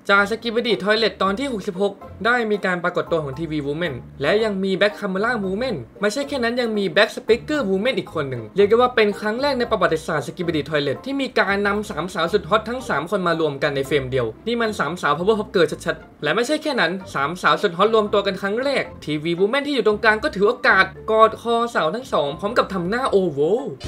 จากสกิปปี้ทอยเลทตอนที่66ได้มีการปรากฏตัวของทีวีวูแมนและยังมีแบ็คคาเมล่าวูแมนไม่ใช่แค่นั้นยังมีแบ็คสเปกเกอร์วูแมนอีกคนหนึ่งเรียกได้ว่าเป็นครั้งแรกในประวัติศาสตร์สกิปปี้ทอยเลทที่มีการนำ3 สาวสุดฮอตทั้ง3คนมารวมกันในเฟรมเดียวนี่มัน3 สาวพาวเวอร์พับเกิร์ลชัดๆและไม่ใช่แค่นั้น3 สาวสุดฮอตรวมตัวกันครั้งแรกทีวีวูแมนที่อยู่ตรงกลางก็ถือโอกาสกอดคอสาวทั้ง2พร้อมกับทำหน้าโอโว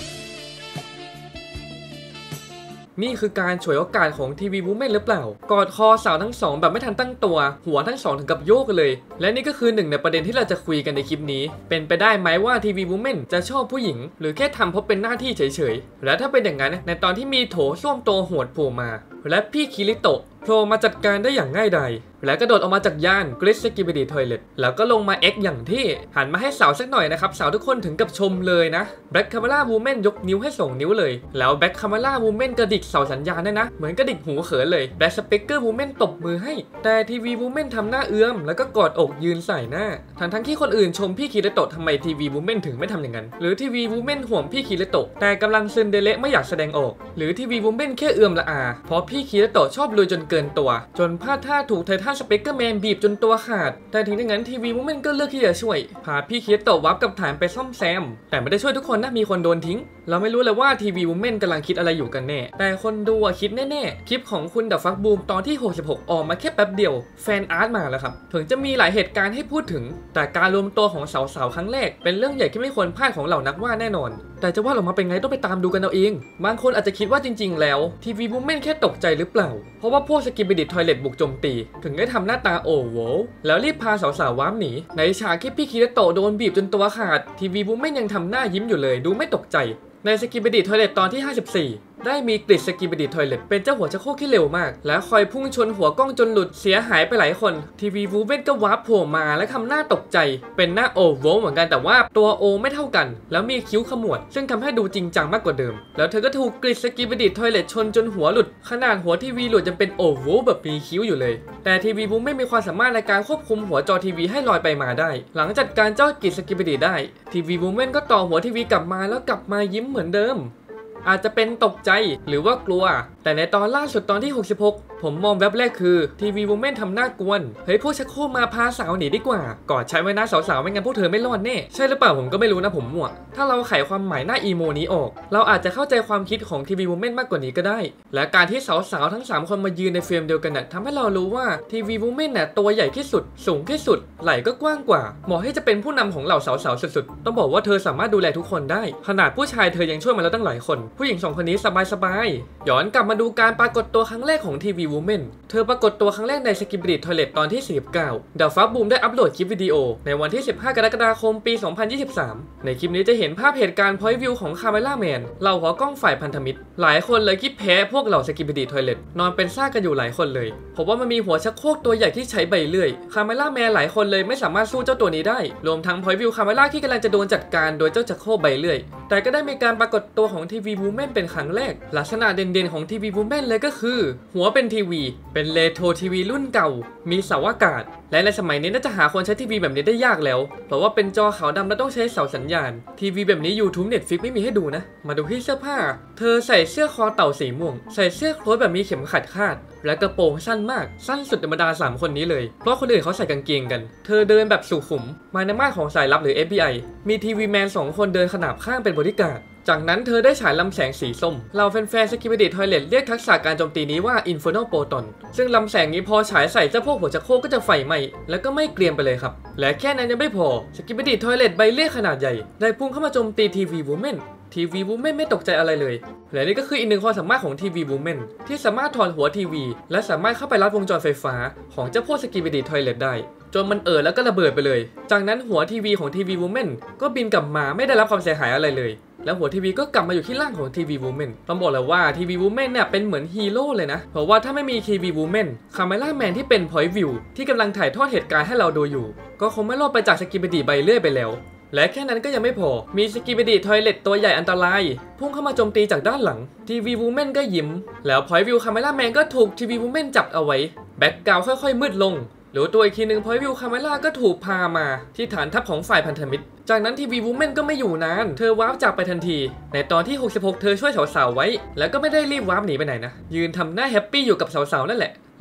นี่คือการฉวยโอกาสของทีวีวูแมนหรือเปล่ากอดคอสาวทั้ง2แบบไม่ทันตั้งตัวหัวทั้ง2ถึงกับโยกเลยและนี่ก็คือหนึ่งในประเด็นที่เราจะคุยกันในคลิปนี้เป็นไปได้ไหมว่าทีวีวูแมนจะชอบผู้หญิงหรือแค่ทำเพราะเป็นหน้าที่เฉยๆและถ้าเป็นอย่างนั้นในตอนที่มีโถส้วมตัวโหดโผล่มาและพี่คิริโตะโผล่มาจัดการได้อย่างง่ายดายและกระโดดออกมาจากย่านกริสสกิปปี้ทอยเลทแล้วก็ลงมาเอ็กอย่างที่หันมาให้สาวสักหน่อยนะครับสาวทุกคนถึงกับชมเลยนะแบ็คคาเมล่าวูแมนยกนิ้วให้2 นิ้วเลยแล้วแบ็คคาเมล่าวูแมนกระดิกเสาสัญญาณได้นะเหมือนกระดิกหูเขินเลยแบ็คสเปกเกอร์วูแมนตบมือให้แต่ทีวีวูแมนทำหน้าเอื้อมแล้วก็กอดอกยืนใส่หน้าทั้งที่คนอื่นชมพี่คิริโตะทำไมทีวีวูแมนถึงไม่ทำอย่างนั้นหรือทีวีวูแมนห่วงพี่คิริโตะแต่กำลังซึนเดเลไม่อยากแสดงออกหรือทีวีวูแมนแค่เอื้อมละอาเพราะพี่คิริโตะชอบลุยจนเกินตัวจนพลาดท่าถูกไททันสเปกเกอร์แมนบีบจนตัวขาดแต่ถึงอย่างนั้นทีวีวูแมนก็เลือกที่จะช่วยพาพี่คิริโตะวับกับฐานไปซ่อมแซมแต่ไม่ได้ช่วยทุกคนนะมีคนโดนทิ้งเราไม่รู้เลยว่าทีวีวูแมนกำลังคิดอะไรอยู่กันแน่แต่คนดูคิดแน่ๆคลิปของคุณดับฟักบูมตอนที่66ออกมาแค่แป๊บเดียวแฟนอาร์ตมาแล้วครับถึงจะมีหลายเหตุการณ์ให้พูดถึงแต่การรวมตัวของสาวๆครั้งแรกเป็นเรื่องใหญ่ที่ไม่ควรพลาดของเหล่านักวาดแน่นอนแต่จะวาดออกมาเป็นไงต้องไปตามดูกันเอาเองบางคนอาจจะคิดว่าจริงๆแล้วทีวีวูแมนแค่ตกใจหรือเปล่าเพราะว่าพวกสกิปปี้ทอยเลทบุกโจมตีถึงได้ทำหน้าตาโอ้โหแล้วรีบพาสาวๆว้ามหนีในฉากที่พี่คิริโตะโดนบีบจนตัวขาดทีวีวูแมนยังทำหน้ายิ้มอยู่เลยดูไม่ตกใจในสกิปปี้ทอยเลทตอนที่54ได้มีกริดสกิปปี้ทอยเลทเป็นเจ้าหัวชักโครกที่เร็วมากและคอยพุ่งชนหัวกล้องจนหลุดเสียหายไปหลายคนทีวีวูแมนก็วาร์ปโผล่มาและทำหน้าตกใจเป็นหน้าโอโวเหมือนกันแต่ว่าตัวโอไม่เท่ากันแล้วมีคิ้วขมวดซึ่งทำให้ดูจริงจังมากกว่าเดิมแล้วเธอก็ถูกกริดสกิปปี้ทอยเลทชนจนหัวหลุดขนาดหัวทีวีหลุดยังเป็นโอโวแบบมีคิ้วอยู่เลยแต่ทีวีวูแมนมีความสามารถในการควบคุมหัวจอทีวีให้ลอยไปมาได้หลังจัดการเจ้ากริดสกิปปี้ได้ทีวีวูแมนก็ต่อหัวทีวีกลับมาแล้วกลับมายิ้มเหมือนเดิมอาจจะเป็นตกใจหรือว่ากลัวแต่ในตอนล่าสุดตอนที่66ผมมองแวบแรกคือทีวีวูแมนทำหน้ากวนเฮ้ยพวกชักโครกมาพาสาวหนีดีกว่ากอดใช้ไว้นะสาวๆไม่งั้นพวกเธอไม่รอดแน่ใช่หรือเปล่าผมก็ไม่รู้นะผมมั่วถ้าเราไขความหมายหน้าอีโมนี้ออกเราอาจจะเข้าใจความคิดของทีวีวูแมนมากกว่านี้ก็ได้และการที่สาวๆทั้ง3คนมายืนในเฟรมเดียวกันน่ะทำให้เรารู้ว่าทีวีวูแมนน่ะตัวใหญ่ที่สุดสูงที่สุดไหล่ก็กว้างกว่าเหมาะที่จะเป็นผู้นำของเหล่าสาวๆสุดๆต้องบอกว่าเธอสามารถดูแลทุกคนได้ขนาดผู้ชายเธอยังช่วยมาแล้วตั้งหลายคนผู้หญิง2 คนนี้สบายๆย้อนกลับมาดูการปรากฏตัวครั้งแรกของทีวีวูแมนเธอปรากฏตัวครั้งแรกในสกิปปี้ทอยเลทตอนที่49ดับฟักบูมได้อัปโหลดคลิปวิดีโอในวันที่15 กรกฎาคมปี 2023ในคลิปนี้จะเห็นภาพเหตุการณ์พอยต์วิวของคาเมล่าแมนเหล่าหัวกล้องฝ่ายพันธมิตรหลายคนเลยคิดแพ้พวกเหล่าสกิปปี้ทอยเลทนอนเป็นซากกันอยู่หลายคนเลยเพราะว่ามันมีหัวชักโครกตัวใหญ่ที่ใช้ใบเลื่อยคาเมล่าแมนหลายคนเลยไม่สามารถสู้เจ้าตัวนี้ได้รวมทั้งพอยต์วิวคาเมล่าที่กำลังจะโดนจัดการโดยเจ้าชักโครกใบเลื่อยแต่ก็ได้มีการปรากฏตัวของทีวีวูแมนเป็นครั้งแรกลักษณะเด่นๆของทีวีวูแมนเลยก็คือหัวเป็นทีวีเป็นเรโทรทีวีรุ่นเก่ามีเสาอากาศและในสมัยนี้น่าจะหาคนใช้ทีวีแบบนี้ได้ยากแล้วเพราะว่าเป็นจอขาวดำและต้องใช้เสาสัญญาณทีวีแบบนี้ YouTube Netflix ไม่มีให้ดูนะมาดูที่เสื้อผ้าเธอใส่เสื้อคอเต่าสีม่วงใส่เสื้อโค้ทแบบมีเข็มขัดคาดและกระโปรงสั้นมากสั้นสุดในบรรดา3 คนนี้เลยเพราะคนอื่นเขาใส่กางเกงกันเธอเดินแบบสุขุมมาในมาตรของสายลับหรือ FBI มีทีวีแมน2 คนเดินขนาบข้างเป็นบอดี้การ์ดจากนั้นเธอได้ฉายลำแสงสีส้มเราแฟนๆสกิปปี้ทอยเลทเรียกทักษะการโจมตีนี้ว่า Infernal Proton ซึ่งลำแสงนี้พอฉายใส่เจ้าพวกหัวชักโครกก็จะไฟไหม้แล้วก็ไม่เกรียมไปเลยครับและแค่นั้นยังไม่พอสกิปปี้ทอยเลทใบเลื่อยขนาดใหญ่ได้พุ่งเข้ามาโจมตีทีวีวูแมนทีวีวูแมนไม่ตกใจอะไรเลยและนี่ก็คืออีกหนึ่งความสามารถของทีวีวูแมนที่สามารถถอดหัวทีวีและสามารถเข้าไปลัดวงจรไฟฟ้าของเจ้าพวกสกิปปี้ทอยเลทได้จนมันแล้วก็ระเบิดไปเลยจากนั้นหัวทีวีของทีวีวูแมนก็บินกลับมาไม่ได้รับความเสียหายอะไรเลยแล้วหัวทีวีก็กลับมาอยู่ที่ล่างของทีวีวูแมนต้องบอกเลยว่าทีวีวูแมนเนี่ยเป็นเหมือนฮีโร่เลยนะเพราะว่าถ้าไม่มีทีวีวูแมนคาเมล่าแมนที่เป็นพอยต์วิวที่กำลังถ่ายทอดเหตุการณ์ให้เราดูอยู่ก็คงไม่รอดไปจากสกิปปี้ใบเลื่อยไปแล้วและแค่นั้นก็ยังไม่พอมีสกิปปี้ทอยเลทตัวใหญ่อันตรายพุ่งเข้ามาโจมตีจากด้านหลังทีวีวูแมนก็ยิ้มแล้วพอยต์วิวคาเมล่าแมนก็ถูกทีวีวูแมนจับเอาไว้แบ็คกราวด์ค่อยๆมืดลงหรือตัวอีกทีหนึ่งพอยต์วิวคาเมล่าก็ถูกพามาที่ฐานทัพของฝ่ายพันธมิตรจากนั้นทีวีวูแมนก็ไม่อยู่นานเธอวาร์ปจากไปทันทีในตอนที่66เธอช่วยสาวๆไว้แล้วก็ไม่ได้รีบวาร์ปหนีไปไหนนะยืนทำหน้าแฮปปี้อยู่กับสาวๆนั่นแหละ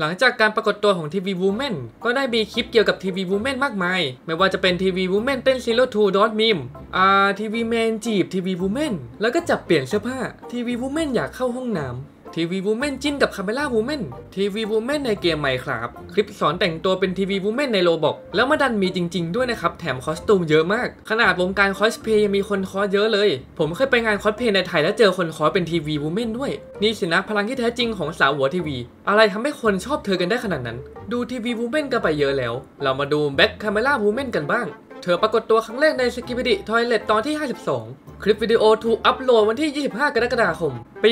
หลังจากการปรากฏตัวของทีวีวูแมนก็ได้มีคลิปเกี่ยวกับทีวีวูแมนมากมายไม่ว่าจะเป็นทีวีวูแมนเต้นซีโร่ทูดอทมีมทีวีแมนจีบทีวีวูแมนแล้วก็จับเปลี่ยนเสื้อผ้าทีวีวูแมนอยากเข้าห้องน้ำทีวีวูแมนจิ้นกับคาเมล่าวูแมนทีวีวูแมนในเกมไมน์ครับคลิปสอนแต่งตัวเป็นทีวีวูแมนในโรบอกแล้วมาดันมีจริงๆด้วยนะครับแถมคอสตูมเยอะมากขนาดวงการคอสเพย์ยังมีคนคอสเยอะเลยผมเคยไปงานคอสเพย์ในไทยแล้วเจอคนคอสเป็นทีวีวูแมนด้วยนี่สินะพลังที่แท้จริงของสาวหัวทีวีอะไรทำให้คนชอบเธอกันได้ขนาดนั้นดูทีวีวูแมนกันไปเยอะแล้วเรามาดูแบ็คคาเมล่าวูแมนกันบ้างเธอปรากฏตัวครั้งแรกใน Skibidi Toilet ตอนที่ 52 คลิปวิดีโอถูกอัปโหลดวันที่ 25 กรกฎาคม ปี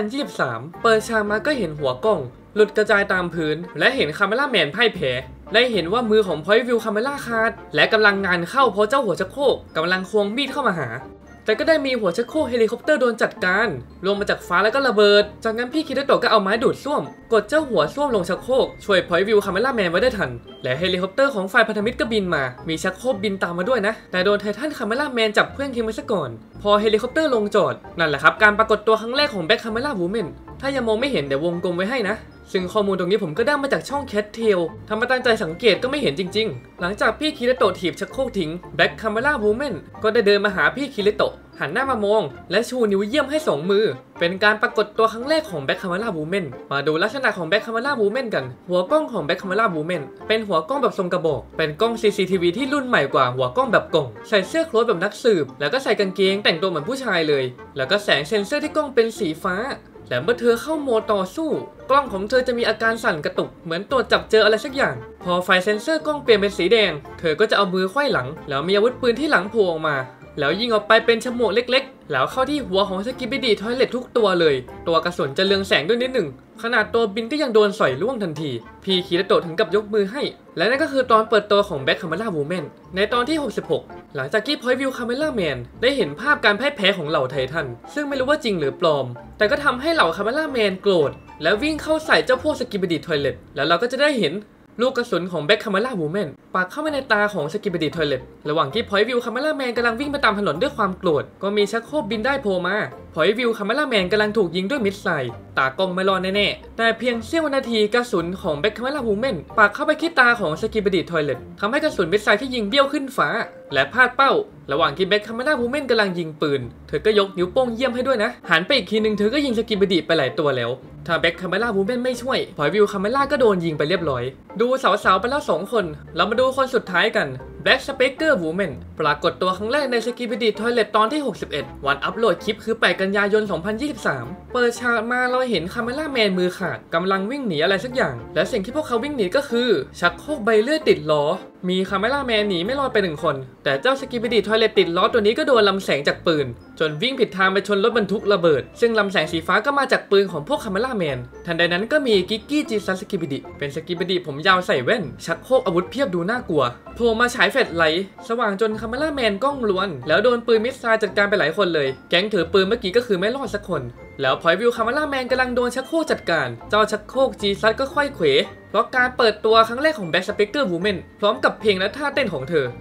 2023 เปิดฉากมาก็เห็นหัวกล้องหลุดกระจายตามพื้นและเห็นคาเมล่าแมนพ่ายแพ้ได้เห็นว่ามือของ Point View คาเมล่าขาดและกำลังงานเข้าเพราะเจ้าหัวชักโครกกำลังควงมีดเข้ามาหาแต่ก็ได้มีหัวชักโครกเฮลิคอปเตอร์โดนจัดการลงมาจากฟ้าแล้วก็ระเบิดจากนั้นพี่คิดโตะก็เอาไม้ดูดซ่วมกดเจ้าหัวซ่วมลงชักโครกช่วยพอยต์วิวคาเมล่าแมนไว้ได้ทันและเฮลิคอปเตอร์ของฝ่ายพันธมิตรก็บินมามีชักโครกบินตามมาด้วยนะแต่โดนไททันคาเมล่าแมนจับเครื่องทิ้งไว้ซะก่อนพอเฮลิคอปเตอร์ลงจอดนั่นแหละครับการปรากฏตัวครั้งแรกของแบ็คคาเมล่าวูแมนถ้ายังมองไม่เห็นเดี๋ยววงกลมไว้ให้นะซึ่งข้อมูลตรงนี้ผมก็ได้มาจากช่องแคทเทลทำมาตั้งใจสังเกตก็ไม่เห็นจริงๆหลังจากพี่คิริโตะถีบชักโครกทิ้งแบ็คคาเมล่าวูแมนก็ได้เดินมาหาพี่คิริโตะหันหน้ามามองและชูนิ้วเยี่ยมให้2มือเป็นการปรากฏตัวครั้งแรกของแบ็คคาเมล่าวูแมนมาดูลักษณะของแบ็คคาเมล่าวูแมนกันหัวกล้องของแบ็คคาเมล่าวูแมนเป็นหัวกล้องแบบทรงกระบอกเป็นกล้อง CCTV ที่รุ่นใหม่กว่าหัวกล้องแบบกล่องใส่เสื้อโค้ทแบบนักสืบแล้วก็ใส่กางเกงแต่งตัวเหมือนผู้ชายเลยแล้วก็แสงเซ็นเซอร์ที่กล้องเป็นสีฟ้าและเมื่อเธอเข้าโหมดต่อสู้กล้องของเธอจะมีอาการสั่นกระตุกเหมือนตรวจจับเจออะไรสักอย่างพอไฟเซ็นเซอร์กล้องเปลี่ยนเป็นสีแดงเธอก็จะเอามือไขว้หลังแล้วมีอาวุธปืนที่หลังโผล่ออกมาแล้วยิงออกไปเป็นฉมวกเล็กๆแล้วเข้าที่หัวของสกิปปี้ดีทอยเลททุกตัวเลยตัวกระสุนจะเรืองแสงด้วยนิดหนึ่งขนาดตัวบินก็ยังโดนสอยล่วงทันทีพี่คิริโตะถึงกับยกมือให้และนั่นก็คือตอนเปิดตัวของแบ็คคาเมล่าวูแมนในตอนที่ 66 หลังจากที่พอยต์วิวคาเมล่าแมนได้เห็นภาพการพ่ายแพ้ของเหล่าไททันซึ่งไม่รู้ว่าจริงหรือปลอมแต่ก็ทำให้เหล่าคาเมล่าแมนโกรธแล้ววิ่งเข้าใส่เจ้าพวกสกิปปี้ดีทอยเลทแล้วเราก็จะได้เห็นลูกกระสุนของแบ็คคาเมล่าวูแมนปักเข้าไปในตาของสกิปปี้ดีทอยเลทระหว่างที่พอยต์วิวคาเมล่าแมนกำลังวิ่งไปตามถนนด้วยความโกรธก็มีชักโครกบินได้โผล่มาพอยต์วิวคาเมล่าแมนกำลังถูกยิงด้วยมิสไซล์ตากล้องไม่รอดแน่ๆแต่เพียงเสี้ยวนาทีกระสุนของแบ็คคาเมล่าวูแมนปักเข้าไปที่ตาของสกิปปี้ดีทอยเลททำให้กระสุนมิสไซล์ที่ยิงเบี้ยวขึ้นฟ้าและพลาดเป้าระหว่างที่แบ็คคาเมล่าวูแมนกำลังยิงปืนเธอก็ยกนิ้วโป้งเยี่ยมให้ด้วยนะหันไปอีกทีนึงเธอก็ยิงสกิปปี้ดีไปหลายตัวแล้วถ้าแบ็คคาเมล่าวูแมนไม่ช่วยพอยต์วิวคาเมล่าก็โดนยิงไปเรียบร้อยดูสาวๆไปแล้ว2คนเรามาดูคนสุดท้ายกัน Black Speaker Woman ปรากฏตัวครั้งแรกใน Skibidi Toilet ตอนที่ 61 วันอัปโหลดคลิปคือ 8 กันยายน 2023 เปิดฉากมาเราเห็นคาเมล่าแมนมือขาดกำลังวิ่งหนีอะไรสักอย่างและสิ่งที่พวกเขาวิ่งหนีก็คือชักโครกใบเลื่อยติดล้อมีคาเมล่าแมนหนีไม่รอดไป1คนแต่เจ้า Skibidi Toilet ติดล้อตัวนี้ก็โดนลำแสงจากปืนจนวิ่งผิดทางไปชนรถบรรทุกระเบิดซึ่งลำแสงสีฟ้าก็มาจากปืนของพวกคาเมล่าแมนทันใดนั้นก็มีกิกกี้จีซัส Skibidi เป็นสกิปปิดีผมยาวใส่แว่นชักโครกอาวุธเพียบดูน่ากลัวโผล่มาฉายแฟลชไลท์สว่างจนคาเมล่าแมนกล้องล้วนแล้วโดนปืนมิสไซล์จัดการไปหลายคนเลยแก๊งถือปืนเมื่อกี้ก็คือไม่รอดสักคนแล้วพอยต์วิวคาเมล่าแมนกำลังโดนชักโครกจัดการเจ้าชักโครกจีซัสก็ค่อยเขวเพราะการเปิดตัวครั้งแรกของ Black Speaker Woman พร้อมกับเพลงและท่าเต้นของเธอ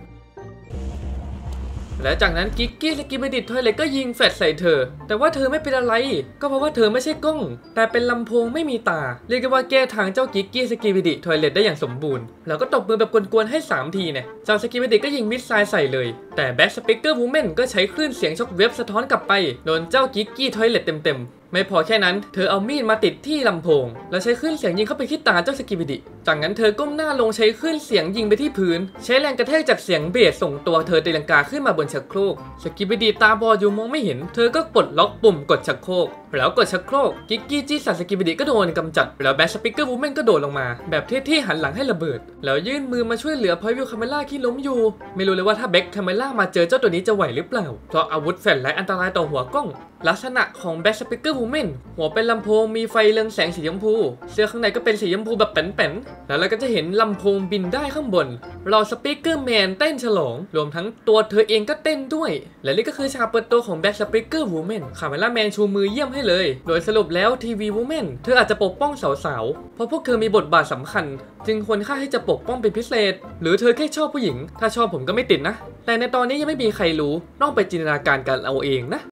และจากนั้นกิกกี้สกิปปี้ดิทอยเลทก็ยิงแฟลชใส่เธอแต่ว่าเธอไม่เป็นอะไรก็เพราะว่าเธอไม่ใช่กล้องแต่เป็นลำโพงไม่มีตาเรียกได้ว่าแก้ทางเจ้ากิกกี้สกิปปี้ดิทอยเลทได้อย่างสมบูรณ์แล้วก็ตบมือแบบกวนๆให้3ทีเนี่ยเจ้าสกิปปี้ดิก็ยิงมิสไซล์ใส่เลยแต่แบ็คสปีกเกอร์วูแมนก็ใช้คลื่นเสียงช็อคเวฟสะท้อนกลับไปโดนเจ้ากิกกี้ทอยเลทเต็มไม่พอแค่นั้นเธอเอามีดมาติดที่ลำโพงแล้วใช้คลื่นเสียงยิงเข้าไปที่ตาเจ้าสกิปปี้ดิจากนั้นเธอก้มหน้าลงใช้คลื่นเสียงยิงไปที่พื้นใช้แรงกระแทกจากเสียงเบสส่งตัวเธอตีลังกาขึ้นมาบนชักโครกสกิปปี้ดิตาบอดอยู่มองไม่เห็นเธอก็ปลดล็อกปุ่มกดชักโครกแล้วกดชักโครกกิกกี้จี้สัตว์สกิปปี้ดิก็โดนกำจัดแล้วแบ็คสปีกเกอร์วูแมนก็โดดลงมาแบบเท่ๆหันหลังให้ระเบิดแล้วยื่นมือมาช่วยเหลือพอยต์วิวคาเมล่าที่ล้มอยู่ไม่รู้เลยว่าถ้าแบ็คคาเมล่ามาเจอเจ้าตัวนี้จะไหวหรือเปล่าเพราะอาวุธแฟลชไลท์อันตรายต่อหัวกล้องลักษณะของแบ็คสปีกเกอร์วูแมนหัวเป็นลำโพงมีไฟเรืองแสงสีชมพูเสื้อข้างในก็เป็นสีชมพูแบบแป้นๆแล้วเราก็จะเห็นลำโพงบินได้ข้างบนเราสปีกเกอร์แมนเต้นฉลองรวมทั้งตัวเธอเองก็เต้นด้วยและนี่ก็คือฉากเปิดตัวของแบ็คสปีกเกอร์วูแมนคาเมล่าแมนชูมือเยี่ยมให้เลยโดยสรุปแล้วทีวีวูแมนเธออาจจะปกป้องสาวๆเพราะพวกเธอมีบทบาทสำคัญจึงควรค่าให้จะปกป้องเป็นพิเศษหรือเธอแค่ชอบผู้หญิงถ้าชอบผมก็ไม่ติดนะแต่ในตอนนี้ยังไม่มีใครรู้ต้องไปจินตนาการกันเอาเองนะ